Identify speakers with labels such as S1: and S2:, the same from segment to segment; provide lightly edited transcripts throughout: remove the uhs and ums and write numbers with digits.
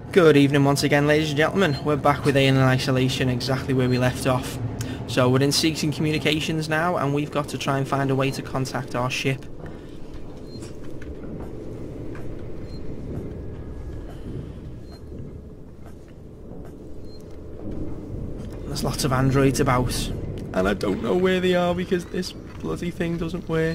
S1: Good evening once again, ladies and gentlemen. We're back with Alien Isolation, exactly where we left off. So we're in ceasing communications now, and we've got to try and find a way to contact our ship. There's lots of androids about, and I don't know where they are because this bloody thing doesn't work.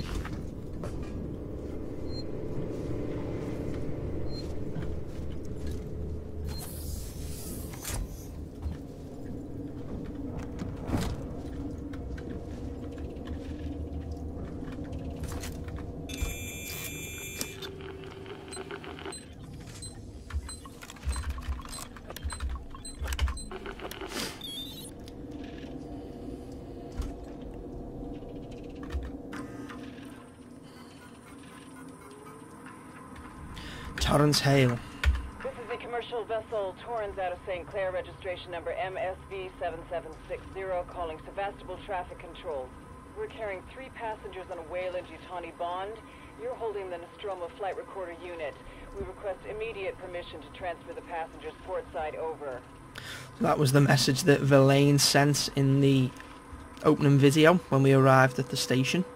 S1: Torrance Hale.
S2: This is the commercial vessel Torrance out of St. Clair, registration number MSV7760, calling Sevastopol Traffic Control. We're carrying 3 passengers on a Wayland Yutani Bond. You're holding the Nostromo flight recorder unit. We request immediate permission to transfer the passengers port side over.
S1: That was the message that Verlaine sent in the opening video when we arrived at the station.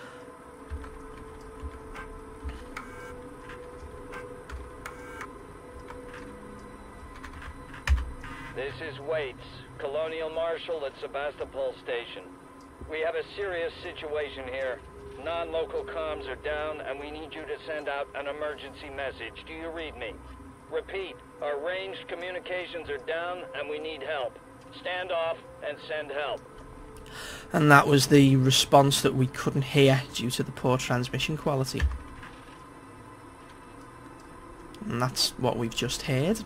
S3: This is Waits, Colonial Marshal at Sebastopol Station. We have a serious situation here. Non-local comms are down, and we need you to send out an emergency message. Do you read me? Repeat, our ranged communications are down, and we need help. Stand off and send help.
S1: And that was the response that we couldn't hear due to the poor transmission quality. And that's what we've just heard.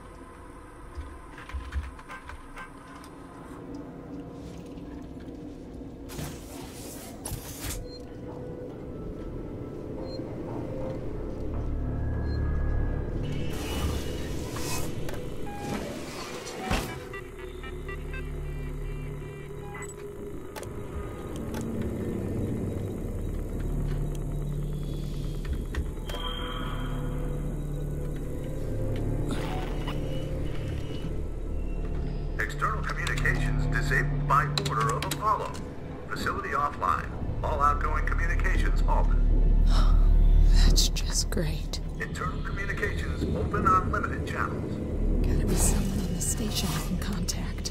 S4: External communications disabled by order of Apollo. Facility offline. All outgoing communications halted.
S5: That's just great.
S4: Internal communications open on limited channels.
S5: Gotta be someone on the station I can contact.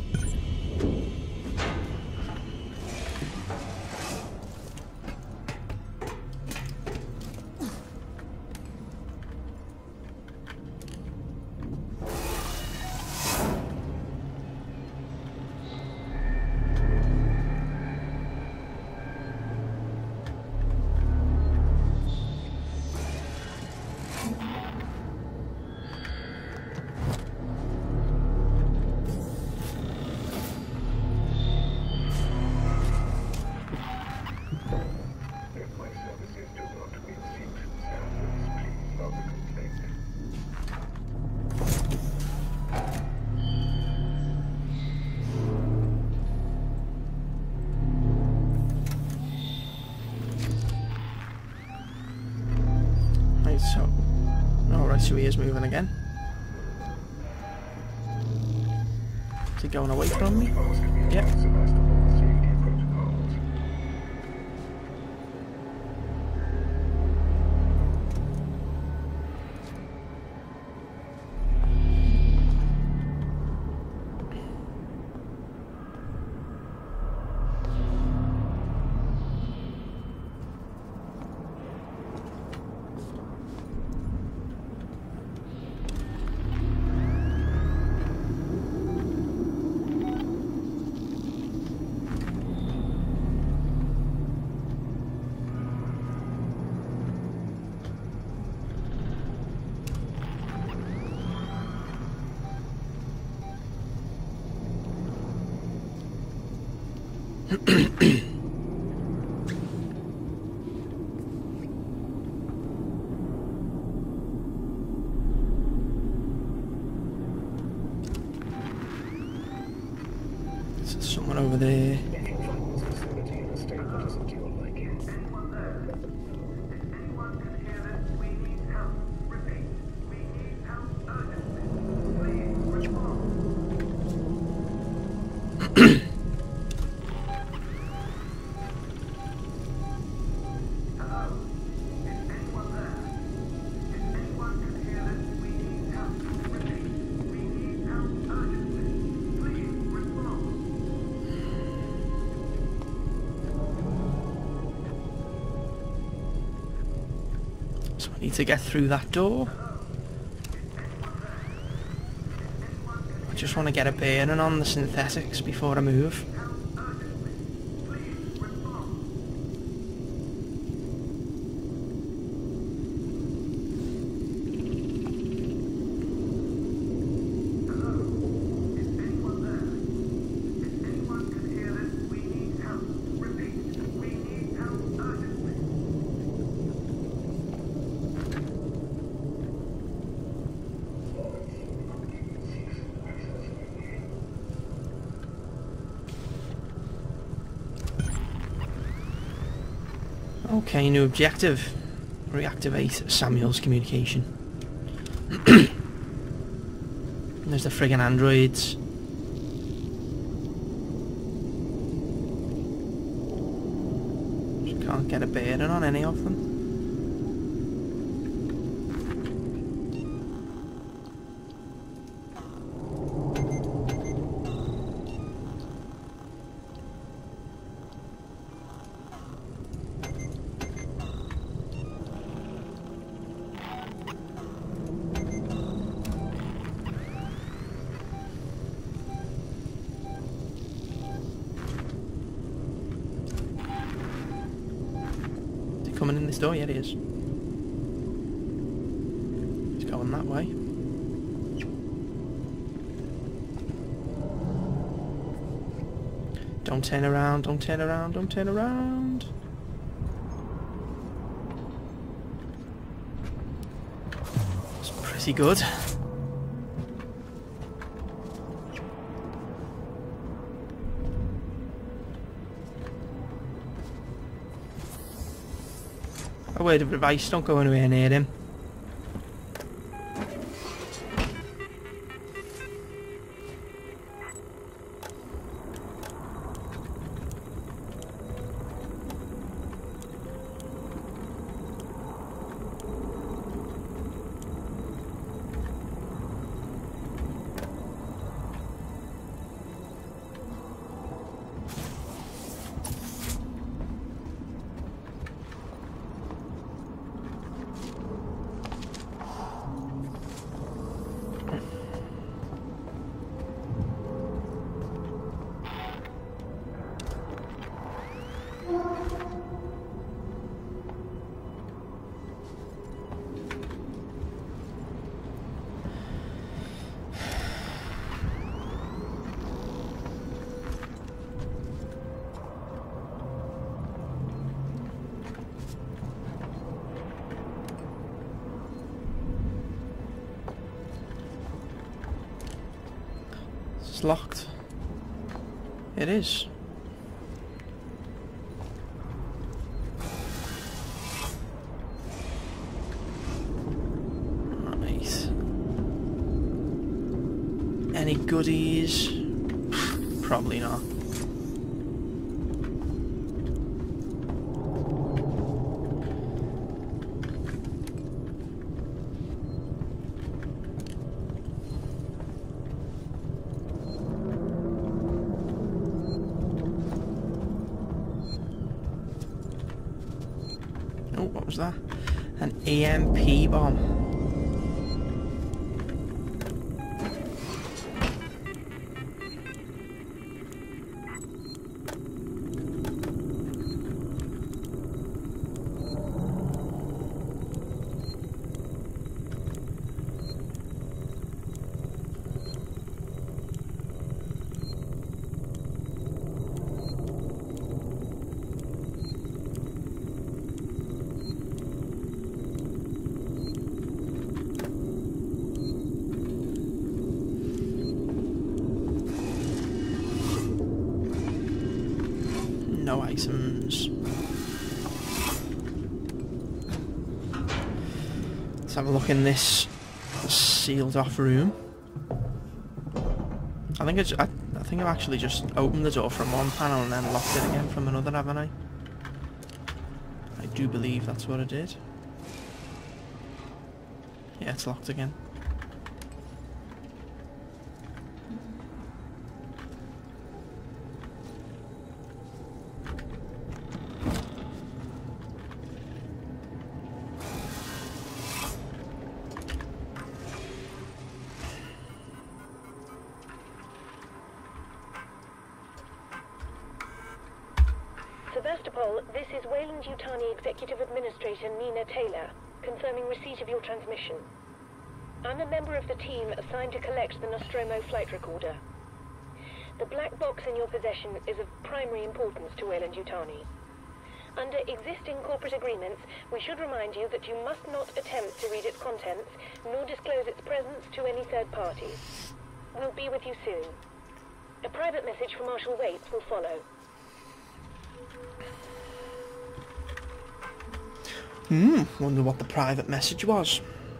S1: So, alright, so he is moving again. Is he going away from me? Yep. Someone over there. So I need to get through that door. I just want to get a bearing on the synthetics before I move. Okay, new objective. Reactivate Samuel's communication. There's the friggin' androids. Just can't get a bearing on any of them. Coming in this door, yeah it is. He's going that way. Don't turn around, don't turn around, don't turn around. It's pretty good. A word of advice, don't go anywhere near him. It's locked. It is. Right. Any goodies? Probably not. Oh, what was that? An EMP bomb. No items. Let's have a look in this sealed off room. I think I've actually just opened the door from one panel and then locked it again from another, haven't I? I do believe that's what I did. Yeah, it's locked again.
S6: Sebastopol, this is Wayland-Yutani Executive Administrator Nina Taylor, confirming receipt of your transmission. I'm a member of the team assigned to collect the Nostromo flight recorder. The black box in your possession is of primary importance to Wayland-Yutani. Under existing corporate agreements, we should remind you that you must not attempt to read its contents, nor disclose its presence to any third parties. We'll be with you soon. A private message from Marshal Waits will follow.
S1: Wonder what the private message was.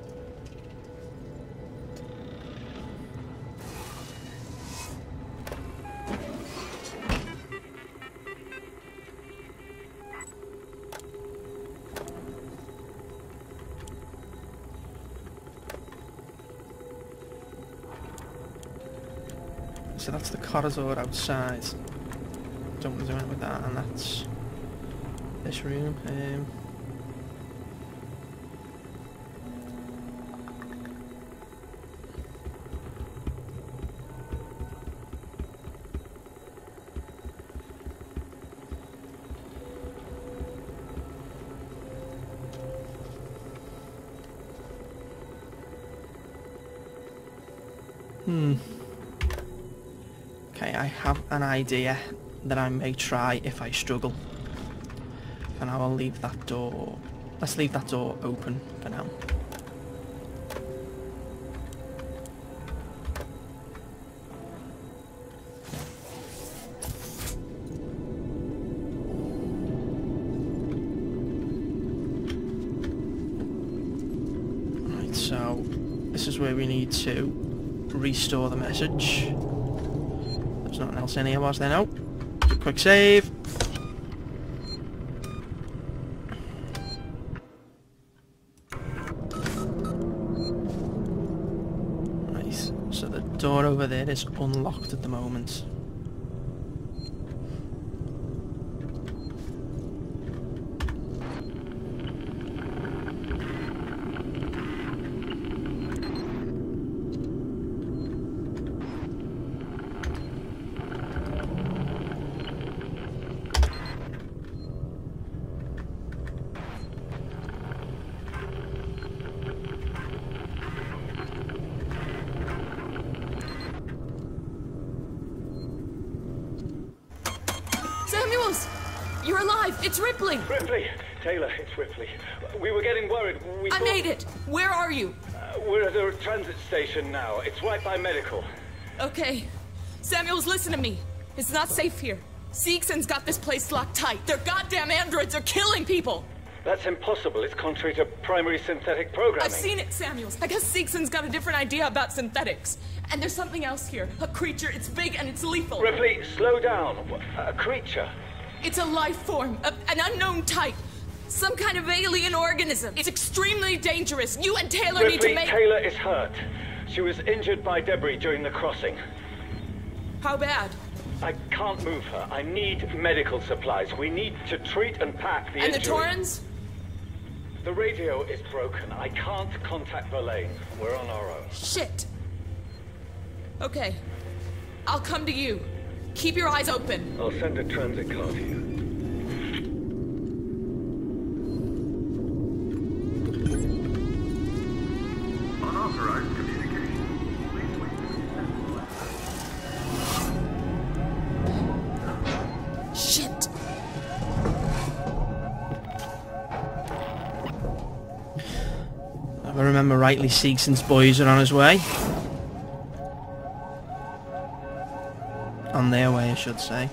S1: So that's the corridor outside. Don't want to do anything with that, and that's this room. Okay, I have an idea that I may try if I struggle. For now, I'll leave that door. Let's leave that door open for now. Right, so this is where we need to restore the message. There's nothing else in here, was there? No. Quick save. Nice. So the door over there is unlocked at the moment.
S5: Samuels! You're alive! It's Ripley!
S7: Ripley! Taylor, it's Ripley. We were getting worried.
S5: I made it! Where are you?
S7: We're at a transit station now. It's right by medical.
S5: Okay. Samuels, listen to me. It's not safe here. Seegson's got this place locked tight. Their goddamn androids are killing people!
S7: That's impossible. It's contrary to primary synthetic programming.
S5: I've seen it, Samuels. I guess Seegson's got a different idea about synthetics. And there's something else here. A creature. It's big and it's lethal.
S7: Ripley, slow down. A creature?
S5: It's a life form. An unknown type. Some kind of alien organism. It's extremely dangerous. You and Taylor need to make...
S7: Taylor is hurt. She was injured by debris during the crossing.
S5: How bad?
S7: I can't move her. I need medical supplies. We need to treat and pack the injury.
S5: And the Torrens?
S7: The radio is broken. I can't contact Verlaine. We're on our own.
S5: Shit. Okay. I'll come to you. Keep your eyes open.
S7: I'll send a transit car to you.
S4: Unauthorized communication. Please wait.
S5: Shit.
S1: If I remember rightly, Seegson's boys are on his way. On their way, I should say.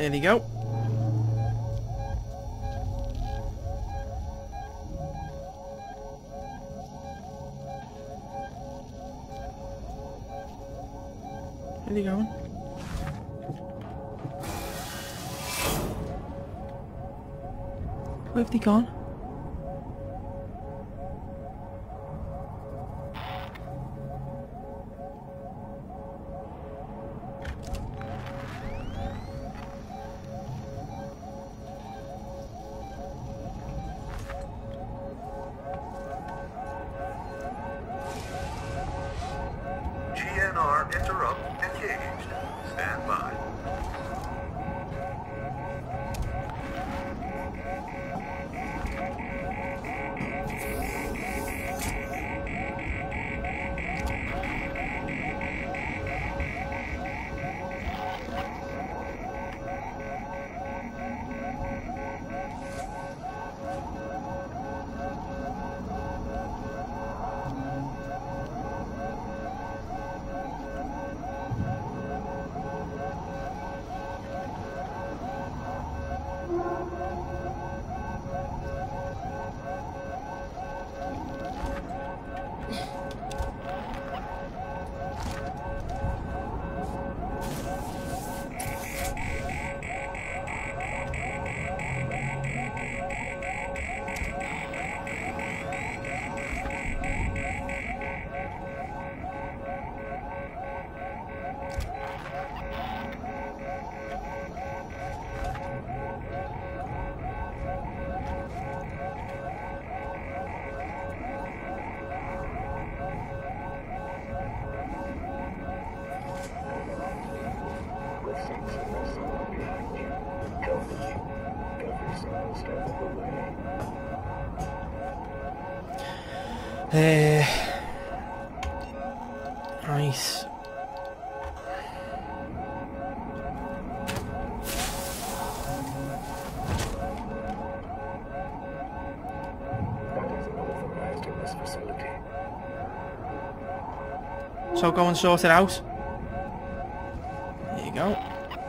S1: There they go. Where are they going? Where have they gone?
S4: GNR interrupt engaged. Stand by.
S1: Nice. So go and sort it out. There you go.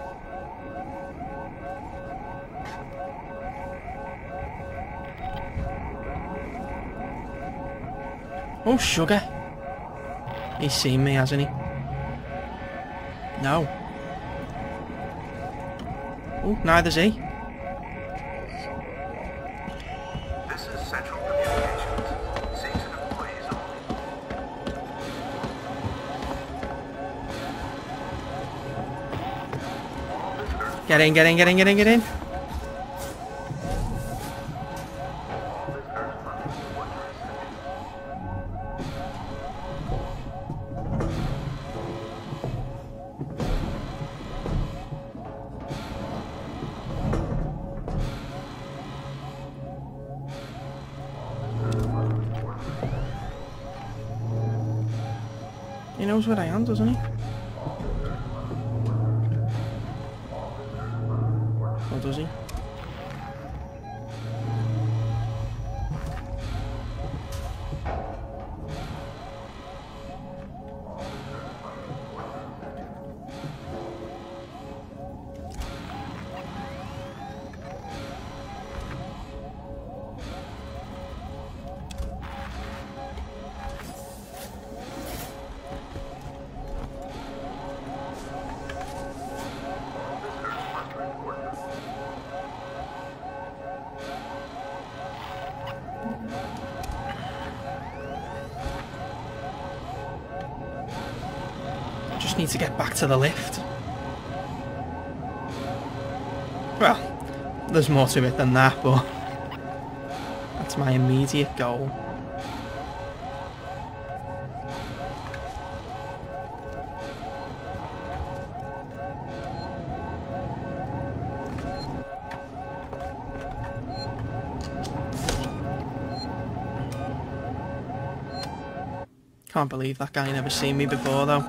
S1: Oh, sugar. He's seen me, hasn't he? No. Oh, neither's he.
S4: This is Central Communications. Season employees only. All visitors.
S1: Get in, get in, get in, get in, get in.
S4: All visitors must report to reception.
S1: He knows where I am, doesn't he? Or does he? Just need to get back to the lift. Well, there's more to it than that, but that's my immediate goal. Can't believe that guy never seen me before, though.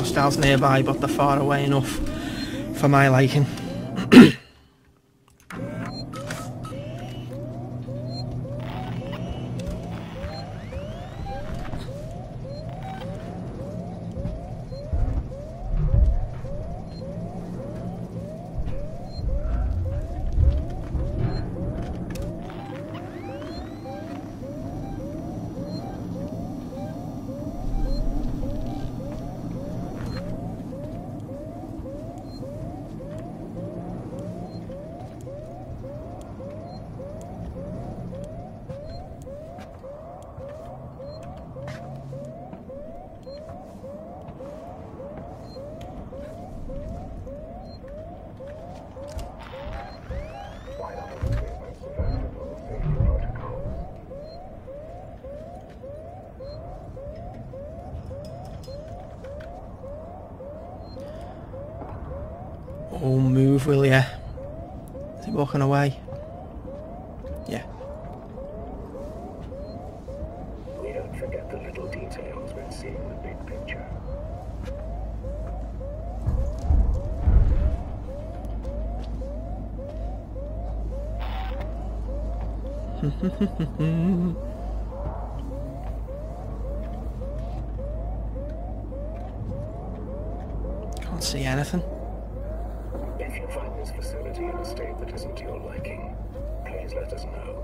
S1: hostiles nearby, but they're far away enough for my liking. Oh, move, will ya? Is he walking away? Yeah.
S8: We don't forget the little details when seeing the big picture.
S1: Can't see anything.
S8: If you find this facility in a state that isn't to your liking, please let us know.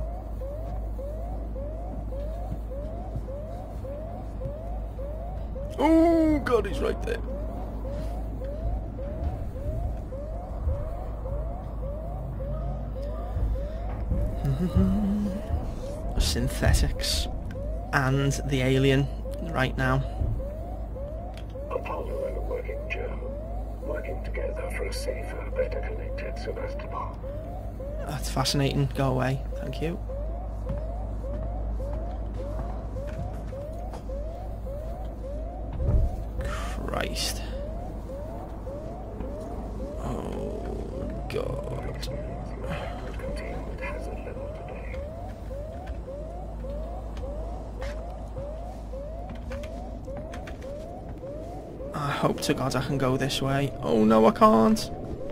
S1: Oh god, he's right there. Synthetics and the alien right now.
S8: Apollo and a working Joe, working together for a safer, better connected Sebastopol.
S1: That's fascinating. Go away. Thank you. Christ. Oh god.
S8: Containment hazard level today.
S1: I hope to God I can go this way. Oh no, I can't.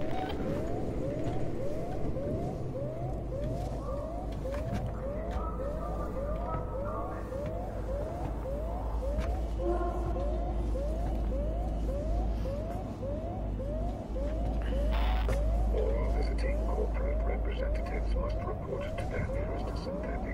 S8: All visiting corporate representatives must report to their nearest synthetic.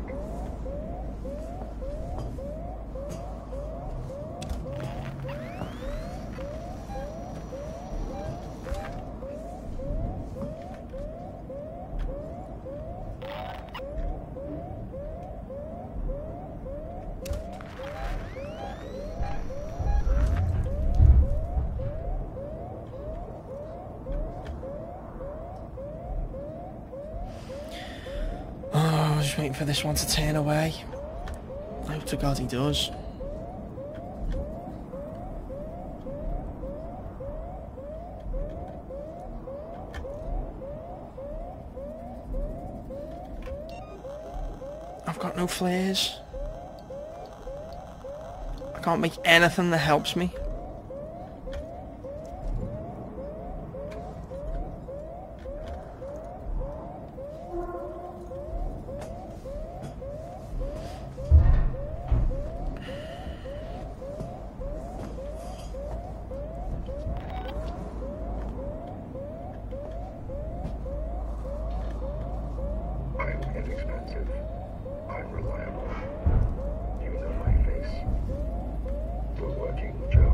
S1: Oh, just waiting for this one to turn away. I hope to God he does. I've got no flares. I can't make anything that helps me.
S8: I'm inexpensive. I'm reliable. You know my face. The working Joe.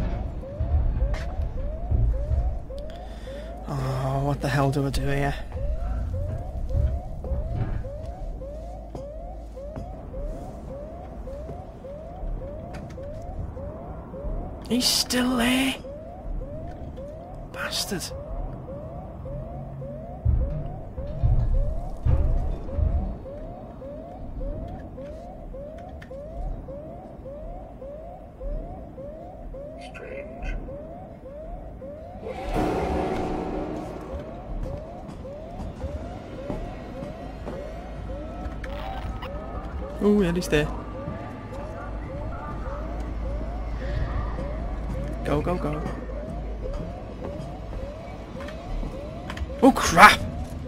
S1: Oh, what the hell do I do here? He's still there. Bastard.
S8: Strange. What?
S1: Oh, yeah, he's there. Go, go, go. Oh crap!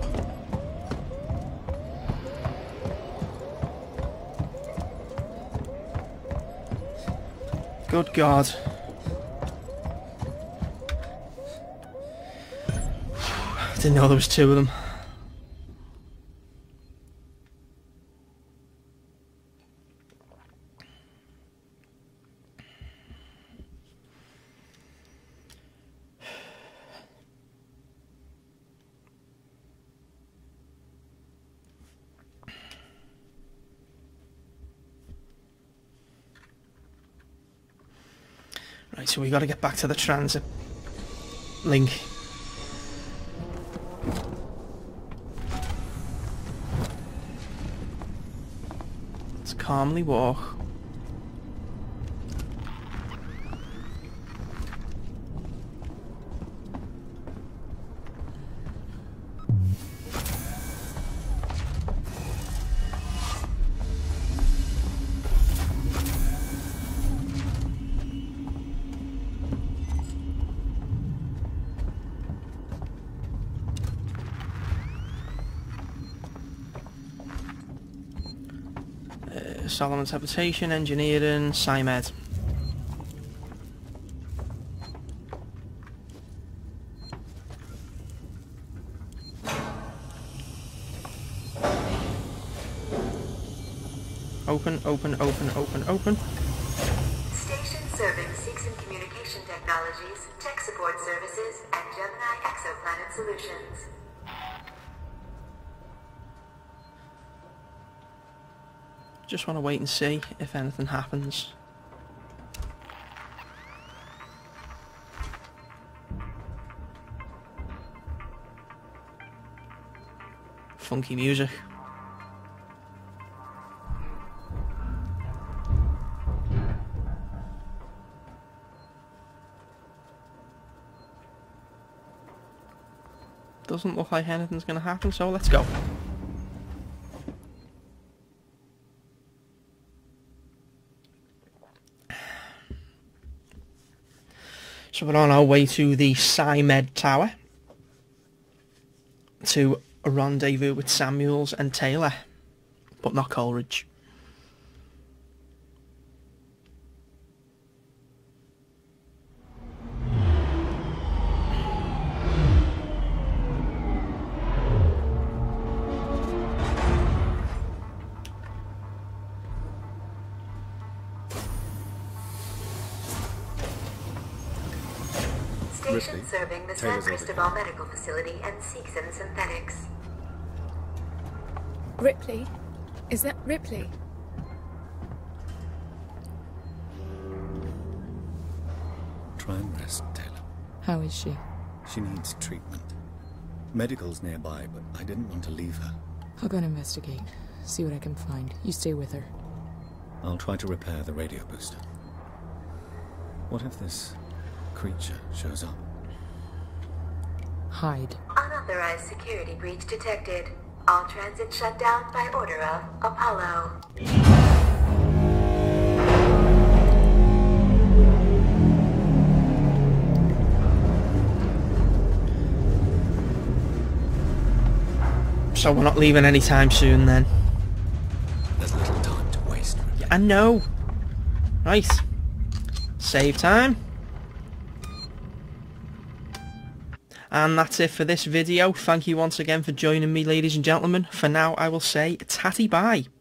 S1: Good God. Didn't know there was two of them. Right, so we got to get back to the transit link. Let's calmly walk. Solomon's habitation, engineering, SciMed. Open, open, open, open, open.
S9: Station serving Seegson Communication Technologies, Tech Support Services, and Gemini Exoplanet Solutions.
S1: Just want to wait and see if anything happens. Funky music. Doesn't look like anything's going to happen, so let's go. So we're on our way to the SciMed Tower to a rendezvous with Samuels and Taylor, but not Coleridge.
S9: Station serving the San Cristobal Medical Facility and Seegson Synthetics.
S5: Ripley? Is that Ripley?
S10: Try and rest, Taylor.
S5: How is she?
S10: She needs treatment. Medical's nearby, but I didn't want to leave her.
S5: I'll go and investigate. See what I can find. You stay with her.
S10: I'll try to repair the radio booster. What if this creature shows up?
S5: Hide.
S9: Unauthorized security breach detected. All transit shut down by order of Apollo.
S1: So we're not leaving anytime soon then.
S10: There's little time to waste.
S1: Yeah, I know. Right. Save time. And that's it for this video. Thank you once again for joining me, ladies and gentlemen. For now, I will say tatty bye.